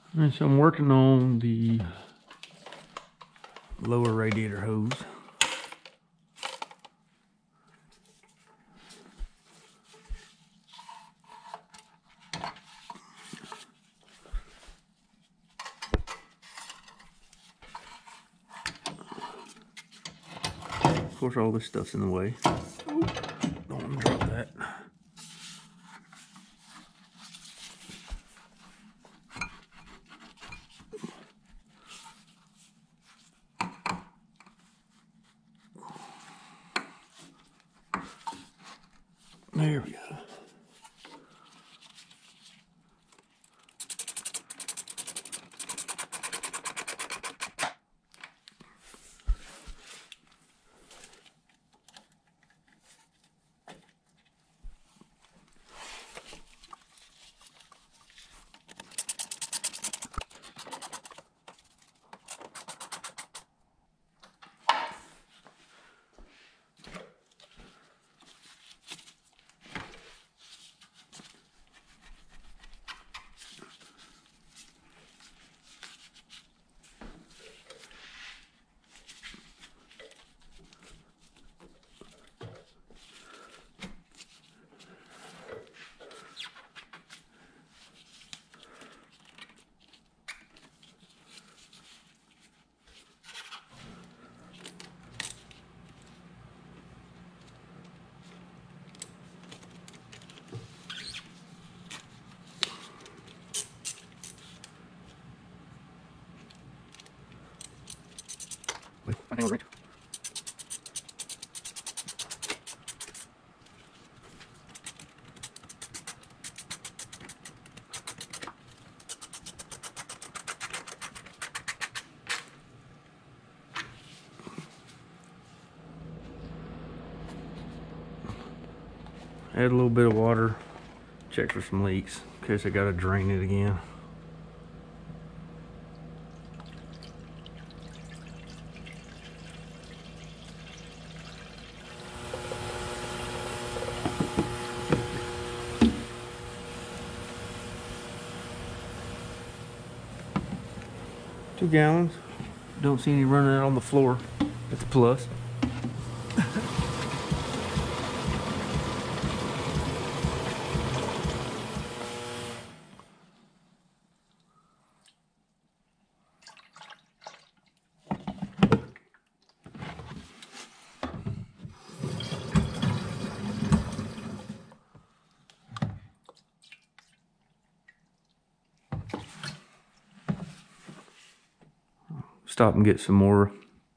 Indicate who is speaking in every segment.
Speaker 1: And so I'm working on the lower radiator hose. Of course, all this stuff's in the way. Don't want to drop that. There we go. Right. Add a little bit of water, check for some leaks in case I gotta drain it again. Two gallons. Don't see any running out on the floor. That's a plus. Stop and get some more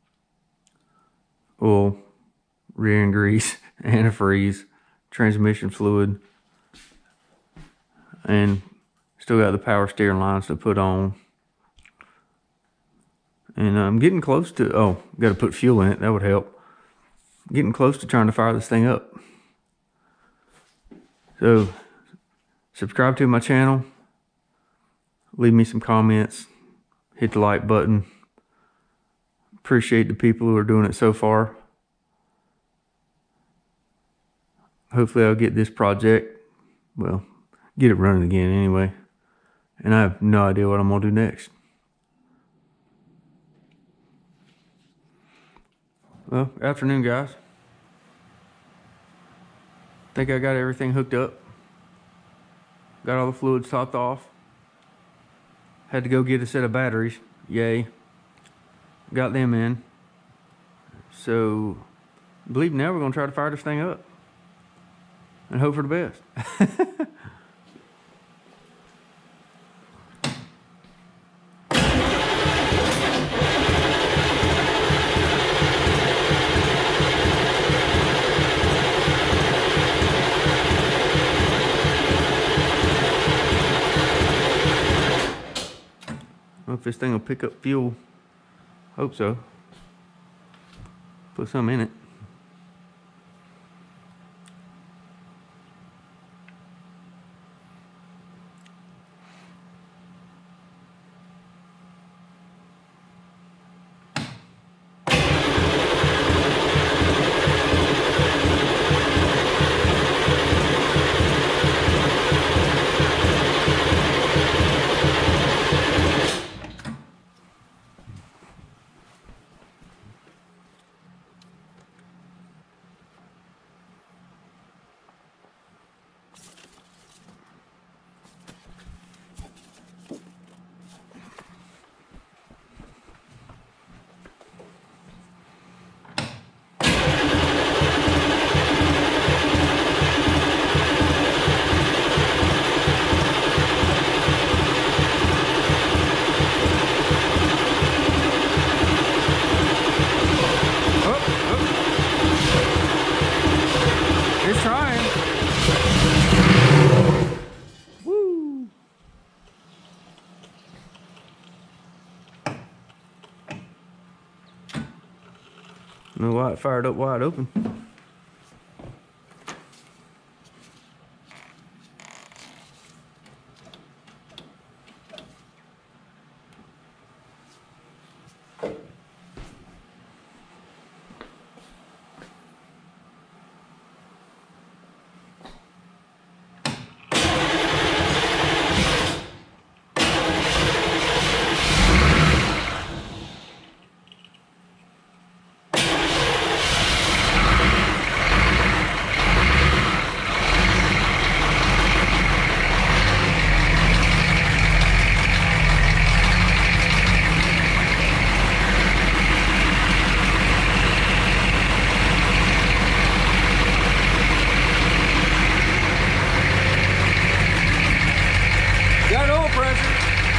Speaker 1: oil, rear end grease, antifreeze, transmission fluid, and still got the power steering lines to put on. And I'm getting close to, got to put fuel in it, that would help. Getting close to trying to fire this thing up. So, subscribe to my channel, leave me some comments, hit the like button. Appreciate the people who are doing it so far. Hopefully I'll get this project, well, get it running again anyway. And I have no idea what I'm gonna do next. Well, afternoon guys. Think I got everything hooked up. Got all the fluids topped off. Had to go get a set of batteries, yay. Got them in. So, I believe now we're gonna try to fire this thing up. And hope for the best. I don't know if this thing will pick up fuel. Hope so. Put some in it. know why it fired up wide open. Got oil pressure.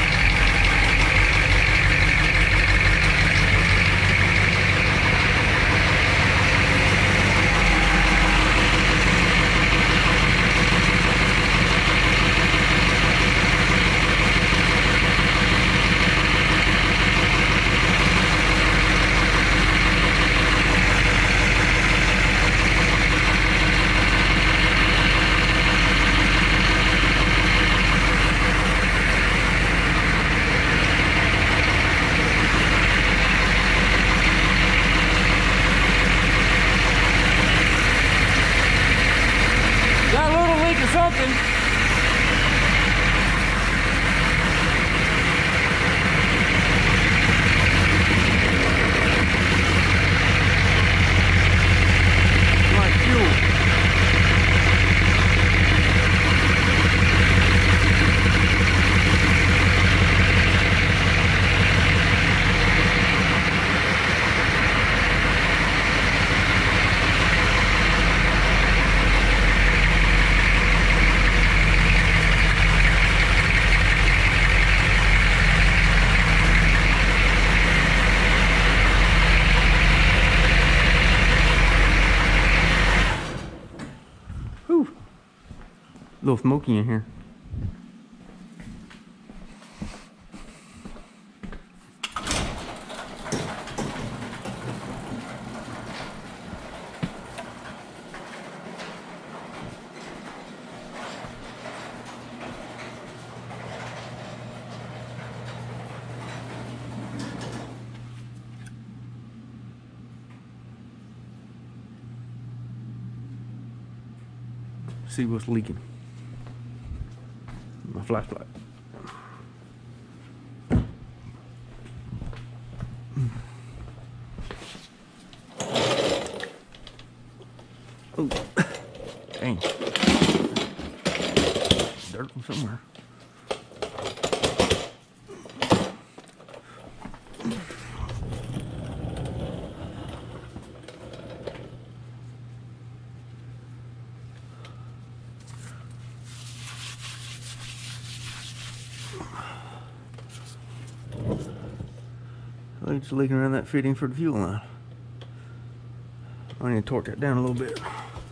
Speaker 1: Got a little leak or something. Like fuel. Whew. A little smoky in here. See what's leaking. My flashlight. Oh, dang. Dirt from somewhere. It's leaking around that fitting for the fuel line. I need to torque that down a little bit.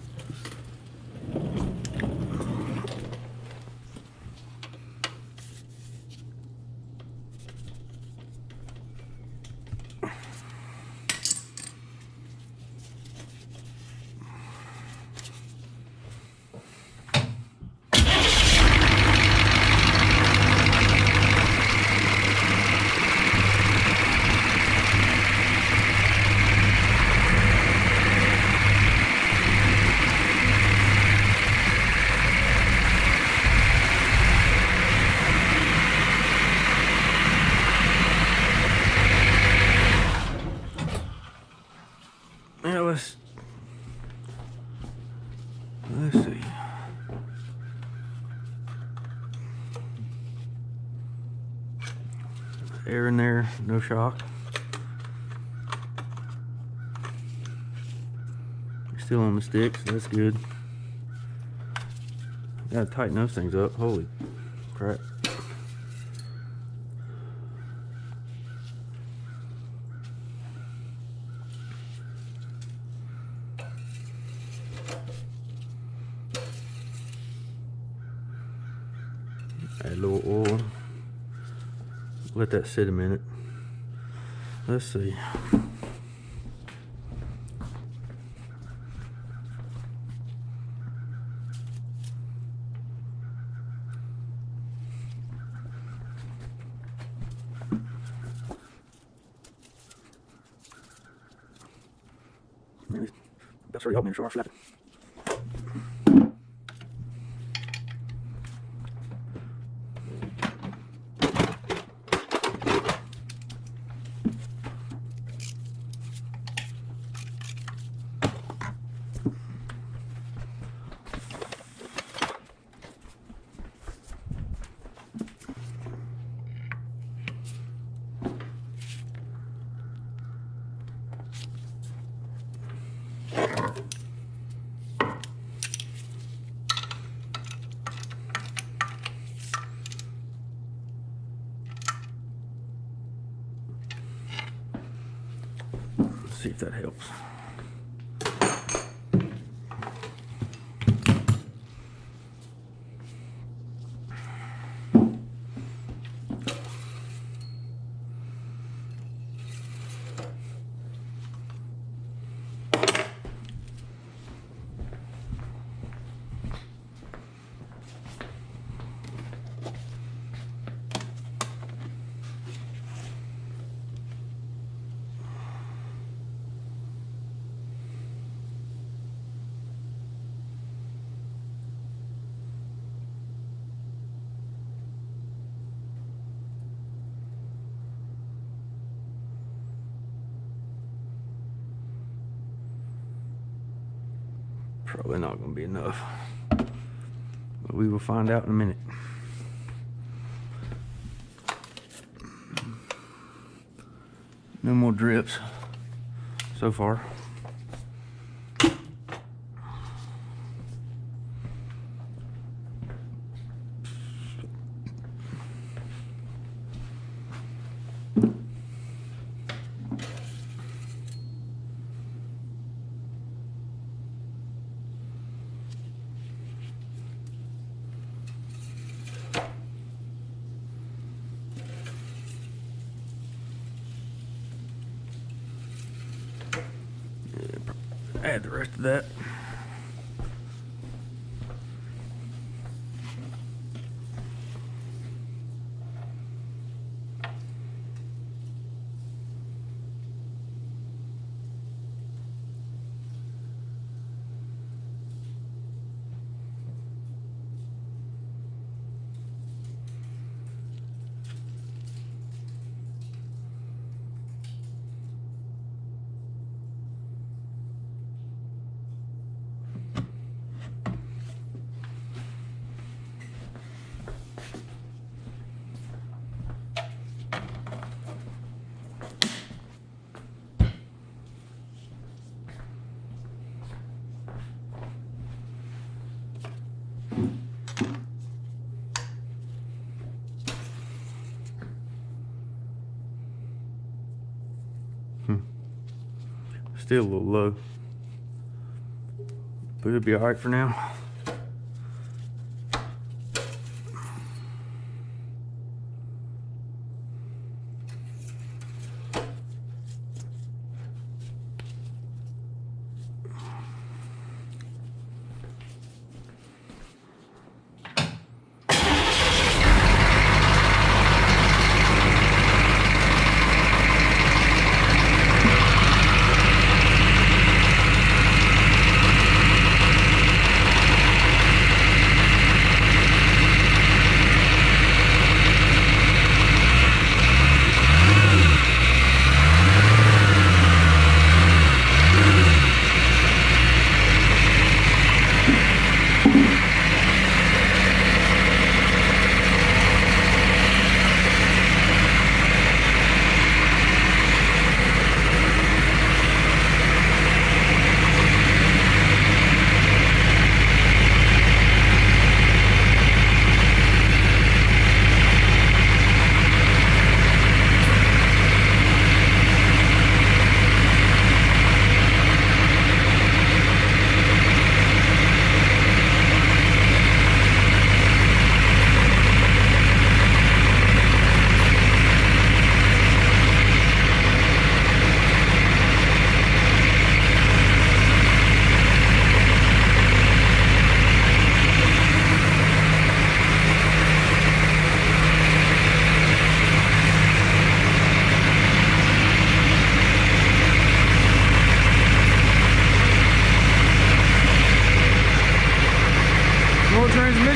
Speaker 1: Yeah, let's see. Air in there, no shock. Still on the sticks, so that's good. Gotta tighten those things up. Holy crap. Add a little oil. Let that sit a minute. Let's see. sorry, jag menar så varför. See if that helps. Probably not going to be enough, but we will find out in a minute. No more drips so far. Add the rest of that. Still a little low, but it'll be all right for now.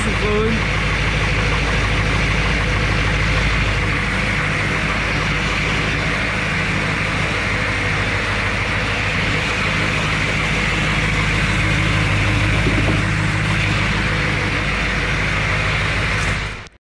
Speaker 1: some fluid.